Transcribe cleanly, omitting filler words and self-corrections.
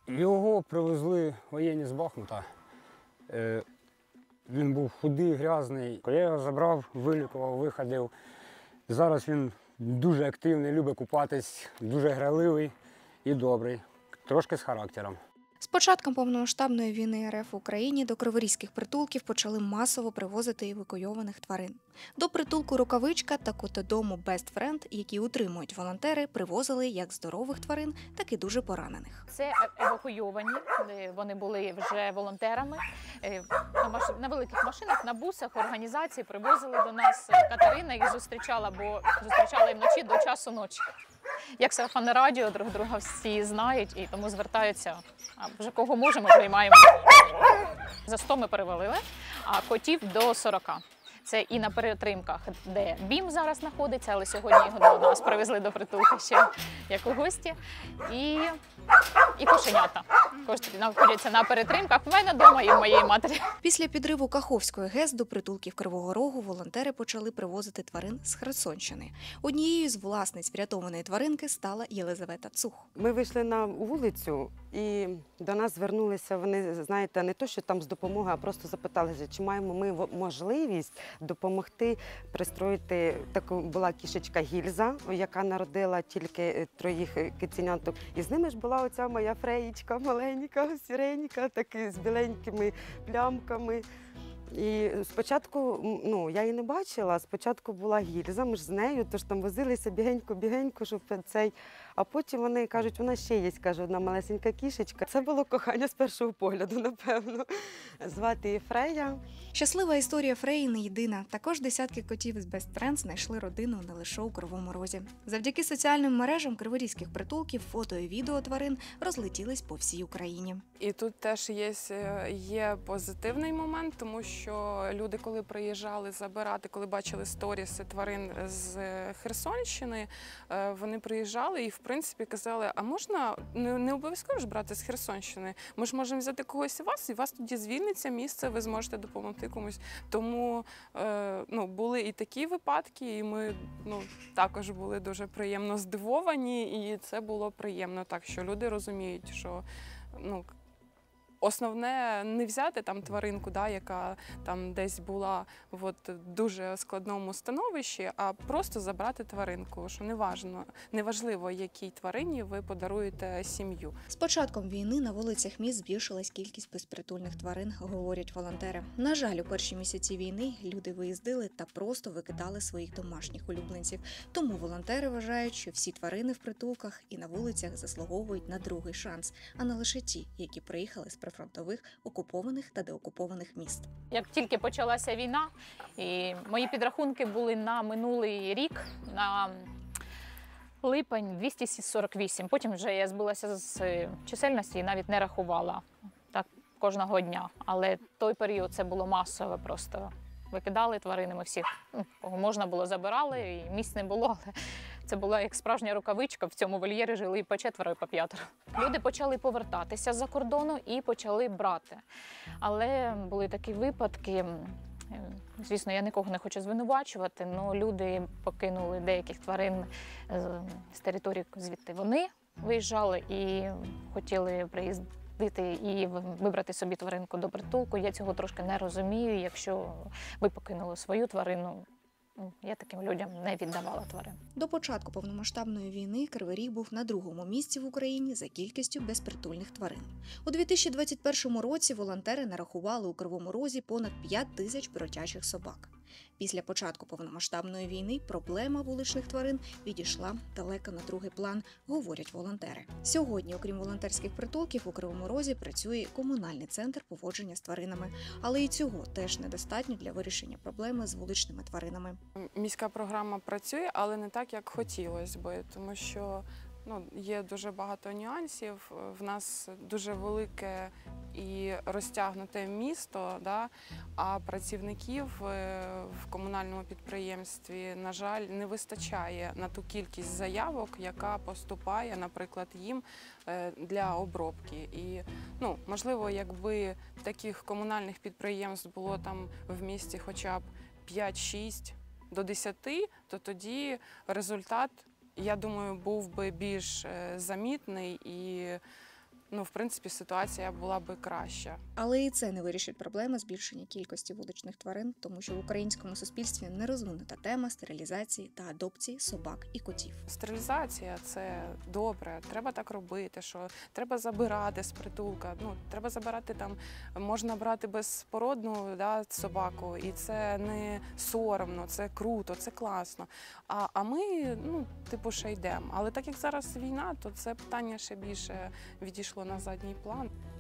Його привезли воєнні з Бахмута. Він був худий, грязний. Я його забрав, вилікував, виходив. Зараз він дуже активний, любить купатись, дуже граливий і добрий, трошки з характером. З початком повномасштабної війни РФ в Україні до криворізьких притулків почали масово привозити евакуйованих тварин. До притулку «Рукавичка» та котодому «Best Friend», які утримують волонтери, привозили як здорових тварин, так і дуже поранених. Це евакуйовані, вони були вже волонтерами. На великих машинах, на бусах організації привозили до нас. Катерина їх зустрічала, бо зустрічала їх вночі до часу ночі. Як сарафанне радіо, друг друга всі знають і тому звертаються. А вже кого можемо, приймаємо. За 100 ми перевалили, а котів до 40. Це і на перетримках, де БІМ зараз знаходиться, але сьогодні його до нас привезли до притулку ще як у гості. І кошенята. Кошти знаходяться на перетримках в мене вдома і в моєї матері. Після підриву Каховської ГЕС до притулків Кривого Рогу волонтери почали привозити тварин з Херсонщини. Однією з власниць врятованої тваринки стала Єлизавета Цух. Ми вийшли на вулицю і до нас звернулися вони, знаєте, не то, що там з допомогою, а просто запиталися, чи маємо ми можливість допомогти пристроїти. Таку була кішечка Гільза, яка народила тільки 3 киценяток. І з ними ж була оця моя Фреєчка, маленька, сіренька, такі з біленькими плямками. І спочатку, я її не бачила, спочатку була Гільза, ми ж з нею, тож там возилися бігенько, щоб цей. А потім вони кажуть, у нас ще є, каже, одна малесенька кішечка. Це було кохання з першого погляду, напевно. Звати її Фрея. Щаслива історія Фреї не єдина. Також десятки котів з Best Friends знайшли родину не лише у Кривому Розі. Завдяки соціальним мережам криворізьких притулків фото і відео тварин розлетілись по всій Україні. І тут теж є позитивний момент, тому що люди, коли приїжджали забирати, коли бачили сторіси тварин з Херсонщини, вони приїжджали і, в принципі, казали, а можна, не обов'язково ж брати з Херсонщини, ми ж можемо взяти когось і вас тоді звільниться місце, ви зможете допомогти комусь. Тому були і такі випадки, і ми також були дуже приємно здивовані, і це було приємно так, що люди розуміють, що основне не взяти там тваринку, яка там десь була в дуже складному становищі, а просто забрати тваринку, що неважливо, якій тварині ви подаруєте сім'ю. З початком війни на вулицях міст збільшилась кількість безпритульних тварин, говорять волонтери. На жаль, у перші місяці війни люди виїздили та просто викидали своїх домашніх улюбленців. Тому волонтери вважають, що всі тварини в притулках і на вулицях заслуговують на другий шанс, а не лише ті, які приїхали з прифронтових, окупованих та деокупованих міст. Як тільки почалася війна, і мої підрахунки були на минулий рік, на липень 248. Потім вже я збилася з чисельності і навіть не рахувала так кожного дня. Але той період це було масове просто. Викидали тварини, ми всіх, кого можна було, забирали, і місць не було, але це була як справжня рукавичка, в цьому вольєрі жили і по 4, і по 5. Люди почали повертатися з-за кордону і почали брати. Але були такі випадки, звісно, я нікого не хочу звинувачувати, але люди покинули деяких тварин з території, звідти вони виїжджали і хотіли приїздити і вибрати собі тваринку до притулку. Я цього трошки не розумію. Якщо ви покинули свою тварину, я таким людям не віддавала тварин. До початку повномасштабної війни Кривий Ріг був на 2-му місці в Україні за кількістю безпритульних тварин. У 2021 році волонтери нарахували у Кривому Розі понад 5 тисяч бродячих собак. Після початку повномасштабної війни проблема вуличних тварин відійшла далеко на другий план, говорять волонтери. Сьогодні, окрім волонтерських притулків, у Кривому Розі працює комунальний центр поводження з тваринами. Але і цього теж недостатньо для вирішення проблеми з вуличними тваринами. Міська програма працює, але не так, як хотілося би, тому що є дуже багато нюансів. В нас дуже велике і розтягнуте місто, а працівників в комунальному підприємстві, на жаль, не вистачає на ту кількість заявок, яка поступає, наприклад, їм для обробки. І, можливо, якби таких комунальних підприємств було там в місті хоча б 5-6 до 10, то тоді результат, я думаю, був би більш замітний і ну, в принципі, ситуація була би краща. Але і це не вирішить проблеми збільшення кількості вуличних тварин, тому що в українському суспільстві не розвинута тема стерилізації та адопції собак і котів. Стерилізація – це добре, треба так робити, що треба забирати з притулка, ну, треба забирати там, можна брати безпородну, да, собаку, і це не соромно, це круто, це класно. А ми, ну, типу, ще йдемо. Але так як зараз війна, то це питання ще більше відійшло на задній план.